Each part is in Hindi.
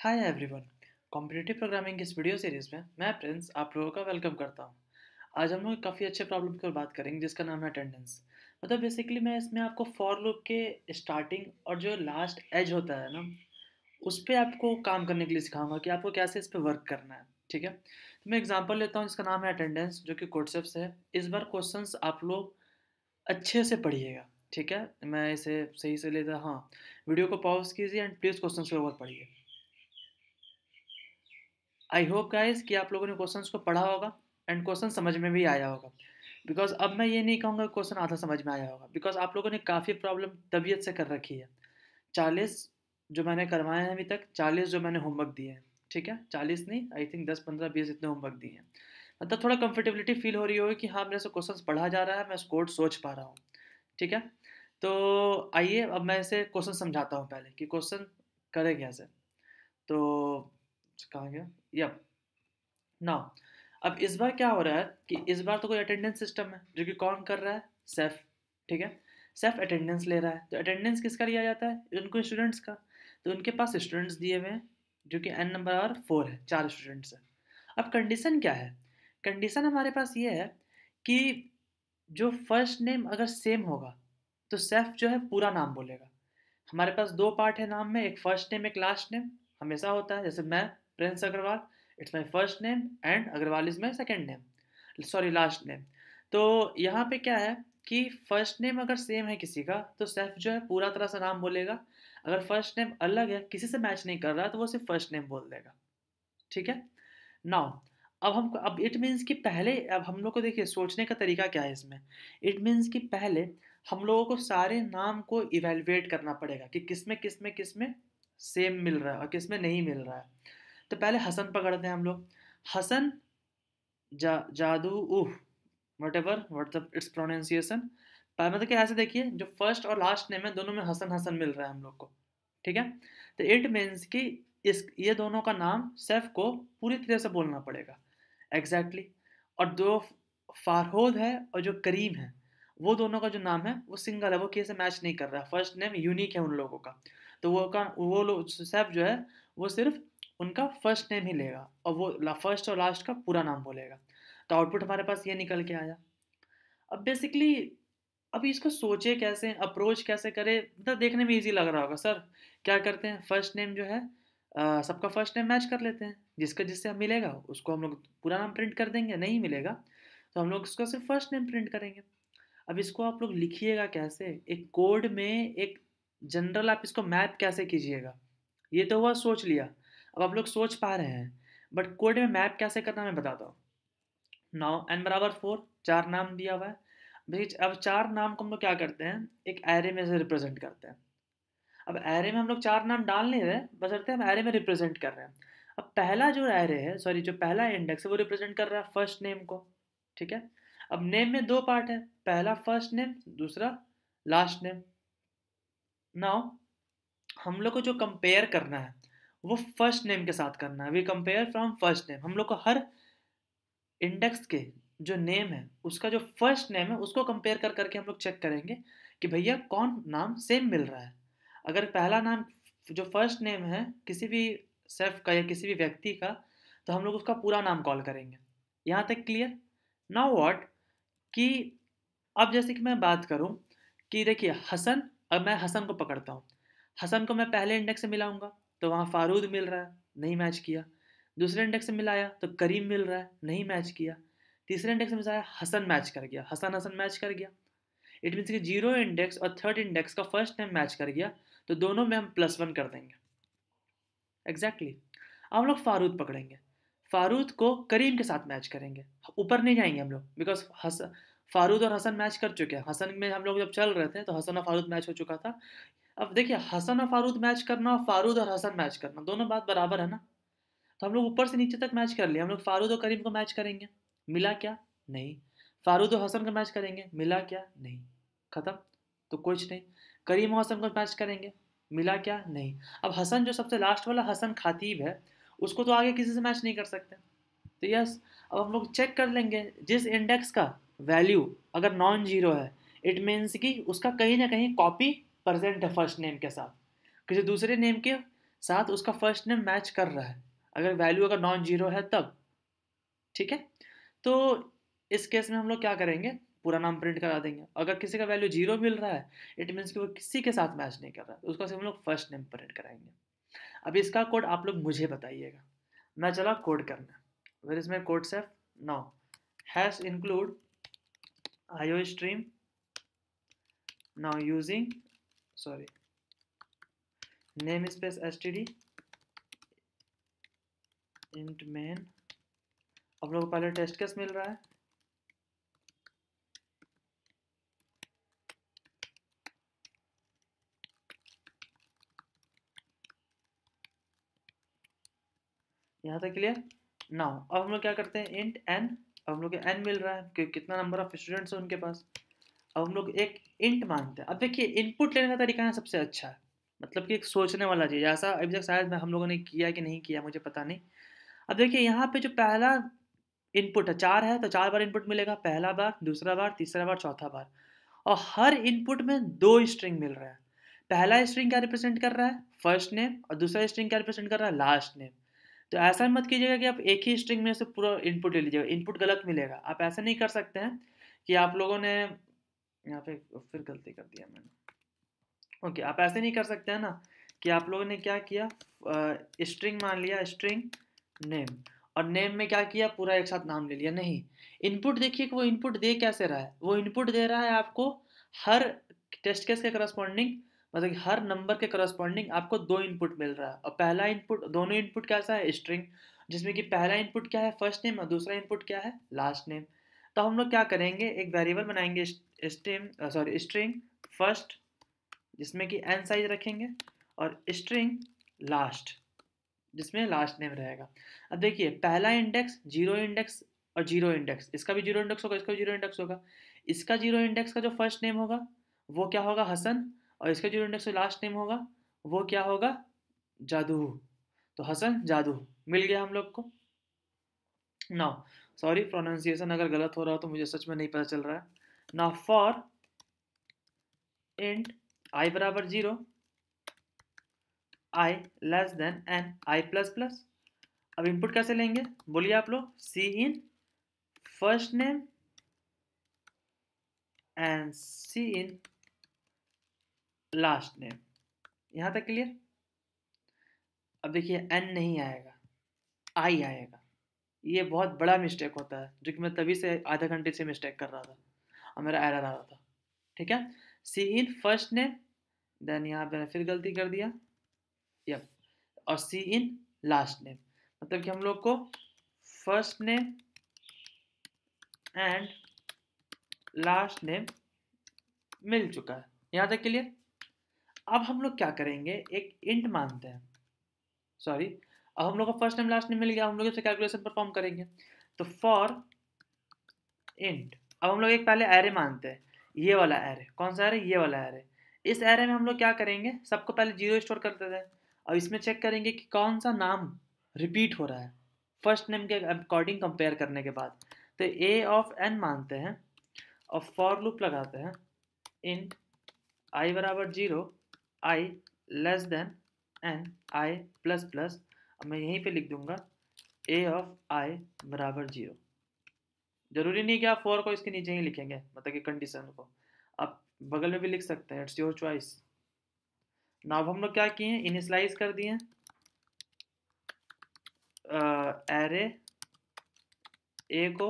Hi everyone. कॉम्पिटिटिव प्रोग्रामिंग की इस वीडियो सीरीज़ में मैं प्रिंस आप लोगों का वेलकम करता हूँ। आज हम लोग काफ़ी अच्छे प्रॉब्लम की बात करेंगे जिसका नाम है अटेंडेंस। मतलब बेसिकली मैं इसमें आपको फॉर लूप के स्टार्टिंग और जो लास्ट एज होता है ना, उस पे आपको काम करने के लिए सिखाऊंगा कि आपको कैसे इस पे वर्क करना है। ठीक है, तो मैं एग्जांपल लेता हूँ जिसका नाम है अटेंडेंस, जो कि कोडसेप से है। इस बार क्वेश्चंस आप लोग अच्छे से पढ़िएगा। ठीक है, मैं इसे सही से लेता, हाँ, वीडियो को पॉज कीजिए एंड प्लीज़ क्वेश्चन के ऊपर पढ़िए। आई होप गाइस कि आप लोगों ने क्वेश्चंस को पढ़ा होगा एंड क्वेश्चन समझ में भी आया होगा। बिकॉज अब मैं ये नहीं कहूँगा क्वेश्चन आधा समझ में आया होगा, बिकॉज आप लोगों ने काफ़ी प्रॉब्लम तबीयत से कर रखी है। 40 जो मैंने करवाए हैं अभी तक, 40 जो मैंने होमवर्क दिए हैं। ठीक है, 40 नहीं, आई थिंक 10 15 20 इतने होमवर्क दिए हैं। मतलब थोड़ा कंफर्टेबिलिटी फील हो रही होगी कि हाँ, मेरे से क्वेश्चन पढ़ा जा रहा है, मैं कोड सोच पा रहा हूँ। ठीक है, तो आइए अब मैं इसे क्वेश्चन समझाता हूँ पहले कि क्वेश्चन करे कैसे। तो कहाँ गया, यप, ना। अब इस बार क्या हो रहा है कि इस बार तो कोई अटेंडेंस सिस्टम है जो कि कौन कर रहा है, सेफ। ठीक है, सेफ अटेंडेंस ले रहा है। तो अटेंडेंस किसका लिया जाता है, उनको स्टूडेंट्स का। तो उनके पास स्टूडेंट्स दिए हुए हैं जो कि एन नंबर और 4 है, 4 स्टूडेंट्स है। अब कंडीशन क्या है, कंडीशन हमारे पास ये है कि जो फर्स्ट नेम अगर सेम होगा तो सेफ जो है पूरा नाम बोलेगा। हमारे पास दो पार्ट है नाम में, एक फर्स्ट नेम एक लास्ट नेम। हमेशा होता है, जैसे मैं Prince Agarwal, it's my first name and Agarwal is my second name, sorry last name. तो यहाँ पे क्या है कि फर्स्ट नेम अगर सेम है किसी का तो सेफ जो है पूरा तरह से नाम बोलेगा। अगर फर्स्ट नेम अलग है, किसी से मैच नहीं कर रहा, तो वो सिर्फ फर्स्ट नेम बोल देगा। ठीक है, नाउ अब इट मीन्स कि पहले, अब हम लोग को देखिए सोचने का तरीका क्या है इसमें। इट मीन्स कि पहले हम लोगों को सारे नाम को इवेलुएट करना पड़ेगा कि किस में सेम मिल रहा है और किस में नहीं मिल रहा है। तो पहले हसन पकड़ते हैं हम लोग। हसन, जादू, uh, whatever what's up it's pronunciation. मतलब कि ऐसे देखिए, जो फर्स्ट और लास्ट नेम है दोनों में हसन हसन मिल रहा है हम लोग को। ठीक है, तो इट मीन्स कि इस ये दोनों का नाम सेफ को पूरी तरह से बोलना पड़ेगा। Exactly exactly। और दो फारहोद है और जो करीम है, वो दोनों का जो नाम है वो सिंगल है, वो किसी से मैच नहीं कर रहा है, फर्स्ट नेम यूनिक है उन लोगों का। तो वो लोग सेफ जो है वो सिर्फ उनका फर्स्ट नेम ही लेगा और वो फर्स्ट और लास्ट का पूरा नाम बोलेगा। तो आउटपुट हमारे पास ये निकल के आया। अब बेसिकली अभी इसको सोचे कैसे, अप्रोच कैसे करे, मतलब देखने में इजी लग रहा होगा। सर क्या करते हैं, फर्स्ट नेम जो है सबका फर्स्ट नेम मैच कर लेते हैं, जिसका जिससे हम मिलेगा उसको हम लोग पूरा नाम प्रिंट कर देंगे, नहीं मिलेगा तो हम लोग उसका सिर्फ फर्स्ट नेम प्रिंट करेंगे। अब इसको आप लोग लिखिएगा कैसे, एक कोड में एक जनरल आप इसको मैप कैसे कीजिएगा। ये तो हुआ सोच लिया, अब आप लोग सोच पा रहे हैं, बट कोड में मैप कैसे करना मैं बताता हूँ। नाउ n बराबर 4, चार नाम दिया हुआ है। अब चार नाम को हम लोग क्या करते हैं, एक एरे में से रिप्रेजेंट करते हैं। अब एरे में हम लोग चार नाम डाल नहीं रहे, बशर्ते हम एरे में रिप्रेजेंट कर रहे हैं। अब पहला जो एरे है, सॉरी जो पहला इंडेक्स है, वो रिप्रेजेंट कर रहा है फर्स्ट नेम को। ठीक है, अब नेम में दो पार्ट है, पहला फर्स्ट नेम, दूसरा लास्ट नेम। नाउ हम लोग को जो कंपेयर करना है वो फर्स्ट नेम के साथ करना है। We compare from first name. हम लोग को हर इंडेक्स के जो नेम है उसका जो फर्स्ट नेम है उसको कंपेयर कर करके हम लोग चेक करेंगे कि भैया कौन नाम सेम मिल रहा है। अगर पहला नाम जो फर्स्ट नेम है किसी भी सेफ का या किसी भी व्यक्ति का, तो हम लोग उसका पूरा नाम कॉल करेंगे। यहाँ तक क्लियर। नाउ व्हाट, कि अब जैसे कि मैं बात करूँ कि देखिए हसन, अब मैं हसन को पकड़ता हूँ। हसन को मैं पहले इंडेक्स से मिलाऊंगा तो वहाँ फारूद मिल रहा है, नहीं मैच किया। दूसरे इंडेक्स से मिलाया तो करीम मिल रहा है, नहीं मैच किया। तीसरे इंडेक्स से मिलाया, हसन मैच कर गया, हसन हसन मैच कर गया। इट मीन्स कि जीरो इंडेक्स और थर्ड इंडेक्स का फर्स्ट नेम मैच कर गया, तो दोनों में हम +1 कर देंगे। Exactly exactly। अब हम लोग फारूद पकड़ेंगे, फारूद को करीम के साथ मैच करेंगे, ऊपर नहीं जाएंगे हम लोग, बिकॉज फारूद और हसन मैच कर चुके हैं। हसन में हम लोग जब चल रहे थे तो हसन और फारूद मैच हो चुका था। अब देखिए हसन और फारूद मैच करना और फारूद और हसन मैच करना दोनों बात बराबर है ना। तो हम लोग ऊपर से नीचे तक मैच कर लिया। हम लोग फारूद और करीम को मैच करेंगे, मिला क्या, नहीं। फारूद और हसन को मैच करेंगे, मिला क्या, नहीं। खत्म, तो कुछ नहीं। करीम और हसन को मैच करेंगे, मिला क्या, नहीं। अब हसन जो सबसे लास्ट वाला हसन खातीब है, उसको तो आगे किसी से मैच नहीं कर सकते। तो यस, अब हम लोग चेक कर लेंगे जिस इंडेक्स का वैल्यू अगर नॉन जीरो है, इट मीन्स कि उसका कहीं ना कहीं कॉपी प्रेजेंट है फर्स्ट नेम के साथ, किसी दूसरे नेम के साथ उसका फर्स्ट नेम मैच कर रहा है, अगर वैल्यू अगर नॉन जीरो है तब, ठीक है। तो इस केस में हम लोग क्या करेंगे, पूरा नाम प्रिंट करा देंगे। अगर किसी का वैल्यू जीरो मिल रहा है, इट मीन्स कि वो किसी के साथ मैच नहीं कर रहा है, तो उसका सिर्फ हम लोग फर्स्ट नेम प्रिंट कराएंगे। अब इसका कोड आप लोग मुझे बताइएगा। मैं चला कोड करना, where is my code safe now, hash include iostream now using sorry namespace std int main. हम लोग को पहले टेस्ट केस मिल रहा है, यहाँ तक क्लियर। नाउ अब हम लोग क्या करते हैं, इंट n। अब हम लोग को n मिल रहा है कि कितना नंबर ऑफ स्टूडेंट्स है उनके पास। अब हम लोग एक इंट मानते हैं। अब देखिए इनपुट लेने का तरीका है सबसे अच्छा है, मतलब कि एक सोचने वाला चीज़, ऐसा अभी तक शायद हम लोगों ने किया कि नहीं किया मुझे पता नहीं। अब देखिए यहाँ पे जो पहला इनपुट है 4 है, तो 4 बार इनपुट मिलेगा, पहला बार, दूसरा बार, तीसरा बार, चौथा बार। और हर इनपुट में 2 स्ट्रिंग मिल रहा है। पहला स्ट्रिंग क्या रिप्रेजेंट कर रहा है, फर्स्ट नेम, और दूसरा स्ट्रिंग क्या रिप्रेजेंट कर रहा है, लास्ट नेम। तो ऐसा मत कीजिएगा कि आप एक ही स्ट्रिंग में से पूरा इनपुट ले लीजिएगा, इनपुट गलत मिलेगा। आप ऐसा नहीं कर सकते हैं कि आप लोगों ने यहाँ पे फिर गलती कर दिया मैंने। ओके, आप ऐसे नहीं कर सकते हैं ना कि आप लोगों ने क्या किया, स्ट्रिंग मान लिया, स्ट्रिंग नेम, और नेम में क्या किया, पूरा एक साथ नाम ले लिया। नहीं, इनपुट देखिए कि वो इनपुट दे कैसे रहा है। वो इनपुट दे रहा है आपको हर टेस्ट केस के करस्पॉन्डिंग, मतलब कि हर नंबर के करस्पॉन्डिंग आपको 2 इनपुट मिल रहा है। और पहला इनपुट, दोनों इनपुट कैसा है, स्ट्रिंग, जिसमें कि पहला इनपुट क्या है, फर्स्ट नेम, और दूसरा इनपुट क्या है, लास्ट नेम। तो हम लोग क्या करेंगे, एक वेरिएबल बनाएंगे स्ट्रिंग फर्स्ट, जिसमें कि n साइज रखेंगे, और स्ट्रिंग लास्ट, जिसमें लास्ट नेम रहेगा। अब देखिए पहला इंडेक्स, जीरो इंडेक्स और जीरो इंडेक्स, इसका भी जीरो इंडेक्स होगा, इसका भी जीरो इंडेक्स होगा। इसका जीरो इंडेक्स का जो फर्स्ट नेम होगा वो क्या होगा, हसन, और इसका जीरो इंडेक्स जो लास्ट नेम होगा वो क्या होगा, जादू। तो हसन जादू मिल गया हम लोग को। नाउ सॉरी प्रोनाउंसिएशन अगर गलत हो रहा हो तो मुझे सच में नहीं पता चल रहा है। नाउ फॉर इंट आई बराबर 0, I less than N I plus plus. अब इनपुट कैसे लेंगे बोलिए आप लोग, cin first name and cin last name. यहां तक क्लियर। अब देखिए एन नहीं आएगा, आई आएगा। ये बहुत बड़ा मिस्टेक होता है, जो कि मैं तभी से आधा घंटे से मिस्टेक कर रहा था और मेरा एरर आ रहा था। ठीक है, cin first name, then यहाँ पे फिर गलती कर दिया, यप, और सी इन लास्ट नेम। मतलब कि हम लोग को first name and last name मिल चुका है। यहाँ तक क्लियर। अब हम लोग क्या करेंगे, एक इंट मानते हैं, सॉरी, अब हम लोग को फर्स्ट नेम लास्ट नेम मिल गया, हम लोग इससे कैलकुलेशन परफॉर्म करेंगे। तो फॉर इंट, अब हम लोग एक पहले एरे मानते हैं, ये वाला एरे, कौन सा एरे, ये वाला एरे। इस एरे में हम लोग क्या करेंगे, सबको पहले जीरो स्टोर कर देते हैं, और इसमें चेक करेंगे कि कौन सा नाम रिपीट हो रहा है फर्स्ट नेम के अकॉर्डिंग कंपेयर करने के बाद। तो ए ऑफ एन मानते हैं और फॉर लूप लगाते हैं, इंट आई बराबर 0, I less than N I plus plus. अब मैं यहीं पे लिख दूंगा ए ऑफ आई बराबर 0। जरूरी नहीं कि आप फॉर को इसके नीचे ही लिखेंगे, मतलब कि कंडीशन को आप बगल में भी लिख सकते हैं, इट्स योर चॉइस। नाउ हम लोग क्या किए, इनिशियलाइज कर दिए एरे ए को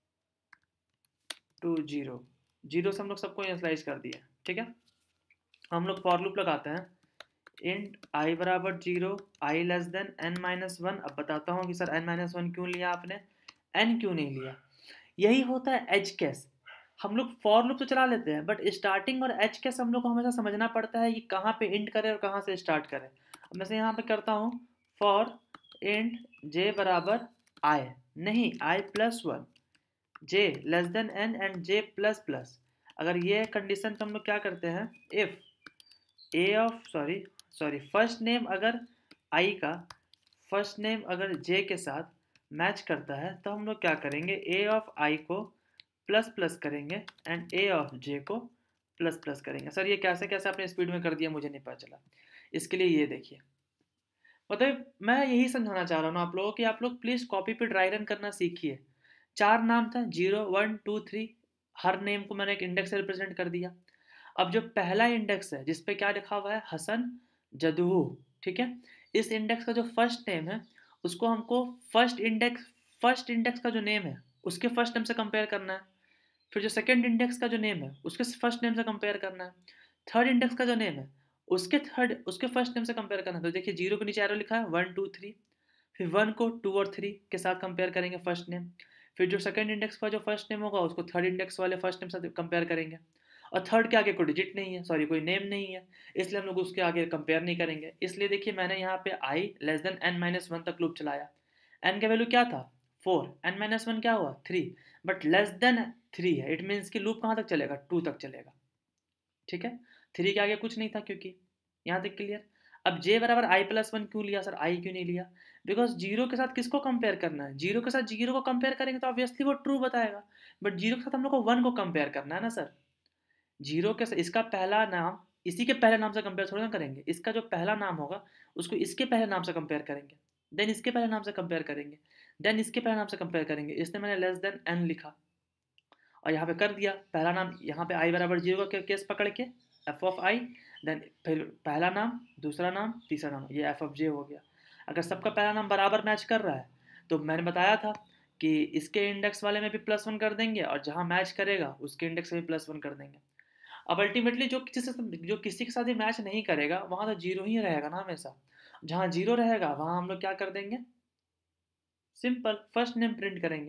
टू 0, 0 से हम लोग सबको इनिशियलाइज कर दिए। ठीक है, हम लोग फॉर लूप लगाते हैं, इंट आई बराबर 0, I less than N minus 1। अब बताता हूँ कि सर एन माइनस 1 क्यों लिया आपने, एन क्यों नहीं लिया। यही होता है एज केस। हम लोग फॉर लूप तो चला लेते हैं, बट स्टार्टिंग और एज केस हम लोग को हमेशा समझना पड़ता है कि कहाँ पे इंट करें और कहाँ से स्टार्ट करें। अब मैं से यहाँ पे करता हूँ फॉर इंट जे बराबर आई, नहीं I plus 1, J less than N and J plus plus. अगर ये कंडीशन तो हम लोग क्या करते हैं, if A of sorry first name अगर आई का फर्स्ट नेम अगर जे के साथ मैच करता है तो हम लोग क्या करेंगे, ए ऑफ आई को प्लस प्लस करेंगे एंड ए ऑफ जे को प्लस प्लस करेंगे। सर ये कैसे कैसे आपने स्पीड में कर दिया मुझे नहीं पता चला। इसके लिए ये देखिए, मतलब मैं यही समझाना चाह रहा हूँ ना आप लोगों कि आप लोग प्लीज़ कॉपी पे ड्राई रन करना सीखिए। 4 नाम था 0, 1, 2, 3, हर नेम को मैंने एक इंडेक्स से रिप्रेजेंट कर दिया। अब जो पहला इंडेक्स है जिस पे क्या लिखा हुआ है हसन जदू, ठीक है, इस इंडेक्स का जो फर्स्ट नेम है उसको हमको फर्स्ट इंडेक्स का जो नेम है उसके फर्स्ट नेम से कंपेयर करना है। फिर जो सेकंड इंडेक्स का जो नेम है उसके फर्स्ट नेम से कंपेयर करना है। थर्ड इंडेक्स का जो नेम है उसके फर्स्ट नेम से कंपेयर करना है। तो देखिए 0 के नीचे एरो लिखा है 1, 2, 3, फिर 1 को 2 और 3 के साथ कंपेयर करेंगे फर्स्ट नेम। फिर जो सेकंड इंडेक्स का जो फर्स्ट नेम होगा उसको थर्ड इंडेक्स वाले फर्स्ट नेम से कंपेयर करेंगे। और थर्ड के आगे कोई डिजिट नहीं है, सॉरी कोई नेम नहीं है, इसलिए हम लोग उसके आगे कंपेयर नहीं करेंगे। इसलिए देखिए मैंने यहाँ पे I less than N minus one तक लूप चलाया। एन का वैल्यू क्या था 4, एन माइनस वन क्या हुआ 3, बट लेस देन 3 है, इट मीन्स कि लूप कहाँ तक चलेगा 2 तक चलेगा। ठीक है, 3 के आगे कुछ नहीं था क्योंकि, यहाँ तक क्लियर। अब j बराबर आई प्लस वन क्यों लिया सर, आई क्यों नहीं लिया? बिकॉज जीरो के साथ किसको कंपेयर करना है, जीरो के साथ जीरो को कंपेयर करेंगे तो ऑब्वियसली वो ट्रू बताएगा, बट जीरो के साथ हम लोग को वन को कंपेयर करना है ना सर। जीरो के साथ इसका पहला नाम इसी के पहले नाम से कंपेयर थोड़ा ना करेंगे, इसका जो पहला नाम होगा उसको इसके पहले नाम से कंपेयर करेंगे, देन इसके पहले नाम से कंपेयर करेंगे, देन इसके पहले नाम से कंपेयर करेंगे। इसने मैंने लेस देन एन लिखा और यहाँ पे कर दिया पहला नाम, यहाँ पे आई बराबर जीरो का केस पकड़ के एफ ऑफ आई, देन फिर पहला नाम दूसरा नाम तीसरा नाम, ये एफ ऑफ जे हो गया। अगर सबका पहला नाम बराबर मैच कर रहा है तो मैंने बताया था कि इसके इंडेक्स वाले में भी +1 कर देंगे और जहाँ मैच करेगा उसके इंडेक्स में भी +1 कर देंगे। अब अल्टीमेटली जो किसी के साथ भी मैच नहीं करेगा वहाँ तो जीरो ही रहेगा ना हमेशा, जहाँ जीरो रहेगा वहाँ हम लोग क्या कर देंगे, सिंपल फर्स्ट नेम प्रिंट करेंगे।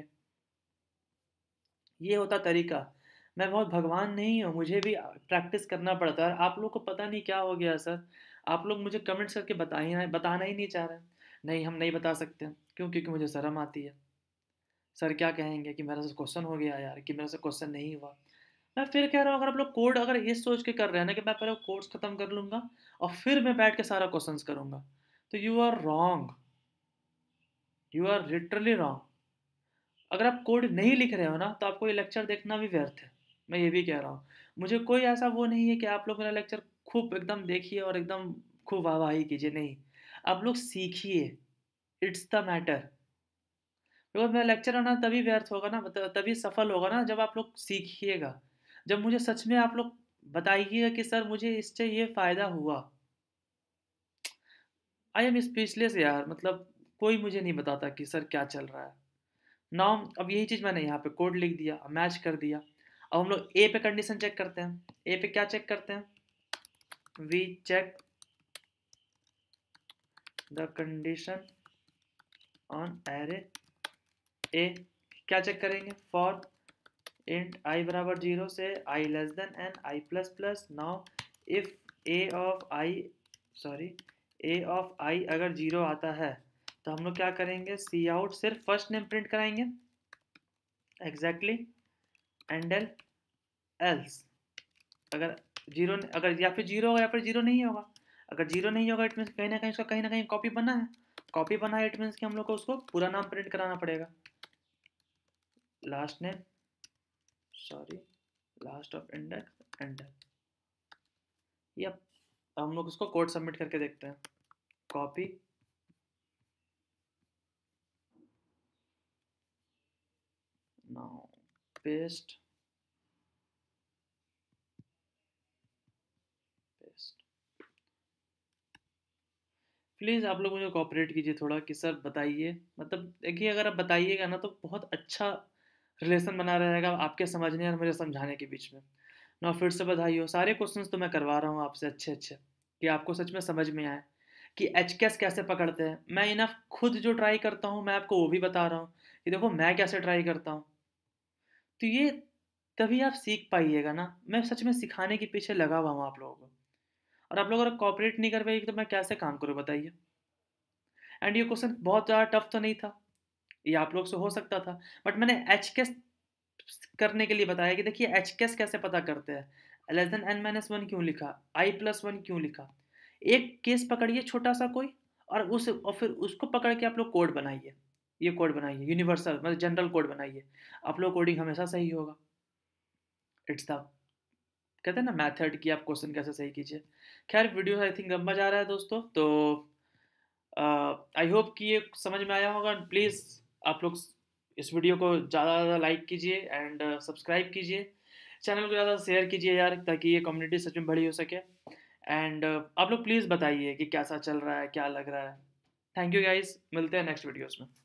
ये होता तरीका। मैं बहुत भगवान नहीं हूँ, मुझे भी प्रैक्टिस करना पड़ता है। आप लोग को पता नहीं क्या हो गया सर, आप लोग मुझे कमेंट्स करके बताना ही नहीं चाह रहे। नहीं हम नहीं बता सकते, क्यों? क्योंकि मुझे शर्म आती है। सर क्या कहेंगे कि मेरा से क्वेश्चन हो गया यार, कि मेरा से क्वेश्चन नहीं हुआ। मैं फिर कह रहा हूँ अगर आप लोग कोड अगर ये सोच के कर रहे हैं ना कि मैं पहले कोड्स खत्म कर लूँगा और फिर मैं बैठ के सारा क्वेश्चंस करूँगा, तो you are wrong, you are literally wrong. अगर आप कोड नहीं लिख रहे हो ना तो आपको ये लेक्चर देखना भी व्यर्थ है। मैं ये भी कह रहा हूँ, मुझे कोई ऐसा वो नहीं है कि आप लोग मेरा लेक्चर खूब एकदम देखिए और एकदम खूब वाहवाही कीजिए, नहीं। आप लोग सीखिए, इट्स द मैटर। बिकॉज मेरा लेक्चर आना तभी व्यर्थ होगा ना, तभी सफल होगा ना जब आप लोग सीखिएगा, जब मुझे सच में आप लोग बताइएगा कि सर मुझे इससे ये फ़ायदा हुआ। आई एम स्पीचलेस यार, मतलब कोई मुझे नहीं बताता कि सर क्या चल रहा है। नाउ अब यही चीज़ मैंने यहाँ पे कोड लिख दिया, मैच कर दिया। अब हम लोग ए पे कंडीशन चेक करते हैं। ए पे क्या चेक करते हैं, we check the condition on array A. क्या चेक करेंगे, फॉर इंट आई बराबर 0 से I less than N I plus plus. Now if A of I sorry A of I अगर 0 आता है तो हम लोग क्या करेंगे, सी आउट सिर्फ फर्स्ट नेम प्रिंट कराएंगे, एग्जैक्टली, एंड एल्स अगर जीरो, अगर या फिर जीरो होगा या फिर जीरो नहीं होगा। अगर जीरो नहीं होगा इट मीन्स कहीं ना कहीं उसका कहीं ना कहीं कॉपी बना है, कॉपी बना है इट मीन्स कि हम लोग को उसको पूरा नाम प्रिंट कराना पड़ेगा, last name sorry last of index and. Yup, हम लोग उसको कोड सबमिट करके देखते हैं। Copy now paste paste. Please आप लोग मुझे कोऑपरेट कीजिए थोड़ा कि सर बताइए, मतलब देखिए अगर आप बताइएगा ना तो बहुत अच्छा रिलेशन बना रहेगा आपके समझने और मुझे समझाने के बीच में ना। फिर से बधाई हो, सारे क्वेश्चंस तो मैं करवा रहा हूँ आपसे अच्छे अच्छे, कि आपको सच में समझ में आए कि एच कैस कैसे पकड़ते हैं। मैं इनफ खुद जो ट्राई करता हूँ मैं आपको वो भी बता रहा हूँ कि देखो मैं कैसे ट्राई करता हूँ। तो ये तभी आप सीख पाइएगा ना, मैं सच में सिखाने के पीछे लगा हुआ हूँ आप लोगों को। और आप लोग अगर कॉपरेट नहीं कर पाएंगे तो मैं कैसे काम करूँ बताइए। एंड ये क्वेश्चन बहुत ज़्यादा टफ तो नहीं था, ये आप लोग से हो सकता था, बट मैंने एच कैस करने के लिए बताया कि देखिए एच कैस कैसे पता करते हैं। Less than N minus one क्यों लिखा, आई प्लस वन क्यों लिखा। एक केस पकड़िए छोटा सा कोई, और फिर उसको पकड़ के आप लोग कोड बनाइए, ये कोड बनाइए यूनिवर्सल मतलब जनरल कोड बनाइए, आप लोग कोडिंग हमेशा सही होगा। इट्स द कहते हैं ना मैथड कि आप क्वेश्चन कैसे सही कीजिए। खैर वीडियो आई थिंक लंबा जा रहा है दोस्तों, तो आई होप कि ये समझ में आया होगा। प्लीज़ आप लोग इस वीडियो को ज़्यादा ज़्यादा लाइक कीजिए एंड सब्सक्राइब कीजिए, चैनल को ज़्यादा शेयर कीजिए यार, ताकि ये कम्युनिटी सच में बड़ी हो सके। एंड आप लोग प्लीज़ बताइए कि कैसा चल रहा है, क्या लग रहा है। थैंक यू गाइस, मिलते हैं नेक्स्ट वीडियोस में।